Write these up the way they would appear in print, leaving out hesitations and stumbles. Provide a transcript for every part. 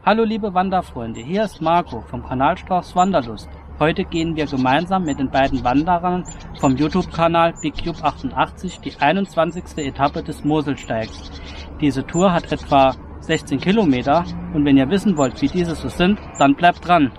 Hallo liebe Wanderfreunde, hier ist Marco vom Kanal Storchs Wanderlust. Heute gehen wir gemeinsam mit den beiden Wanderern vom YouTube-Kanal BigCube88 die 21. Etappe des Moselsteigs. Diese Tour hat etwa 16 Kilometer und wenn ihr wissen wollt, wie diese so sind, dann bleibt dran!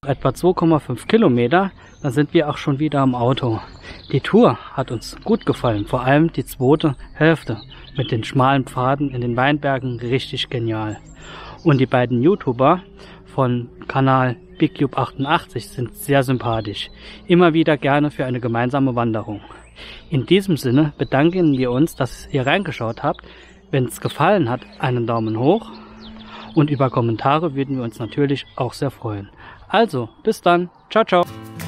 Etwa 2,5 Kilometer, dann sind wir auch schon wieder am Auto. Die Tour hat uns gut gefallen, vor allem die zweite Hälfte mit den schmalen Pfaden in den Weinbergen, richtig genial. Und die beiden YouTuber von Kanal BigCube88 sind sehr sympathisch, immer wieder gerne für eine gemeinsame Wanderung. In diesem Sinne bedanken wir uns, dass ihr reingeschaut habt. Wenn es gefallen hat, einen Daumen hoch und über Kommentare würden wir uns natürlich auch sehr freuen. Also, bis dann. Ciao, ciao.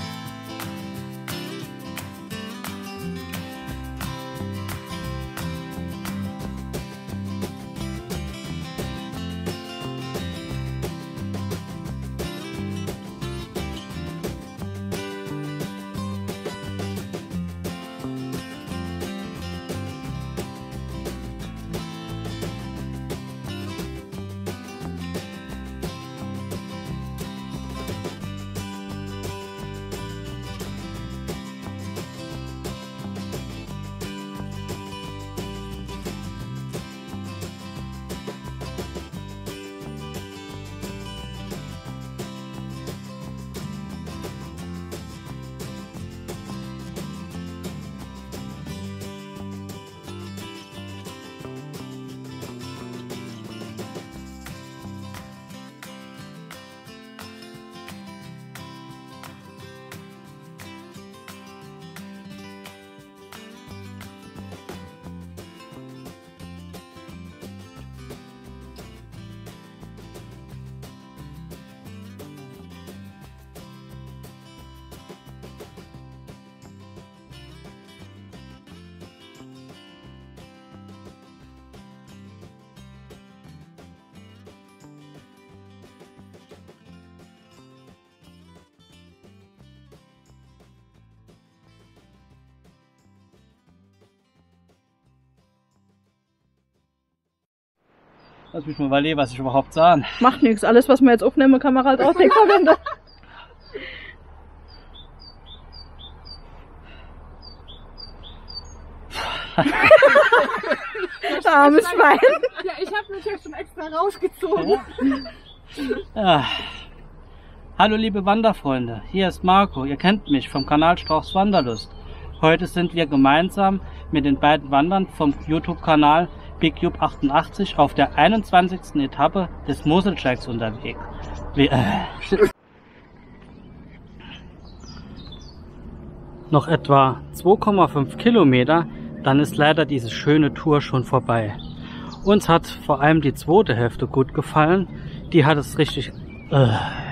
Lass mich mal überlegen, was ich überhaupt sagen. Macht nichts, alles was man jetzt aufnehmen kann, man halt auch nicht verwenden. Armes Schwein. Ja, ich habe mich ja schon extra rausgezogen. Ja. Hallo liebe Wanderfreunde, hier ist Marco, ihr kennt mich vom Kanal Strauchs Wanderlust. Heute sind wir gemeinsam mit den beiden Wandern vom YouTube-Kanal BigCube88 auf der 21. Etappe des Moselsteigs unterwegs. Noch etwa 2,5 Kilometer, dann ist leider diese schöne Tour schon vorbei. Uns hat vor allem die zweite Hälfte gut gefallen, die hat es richtig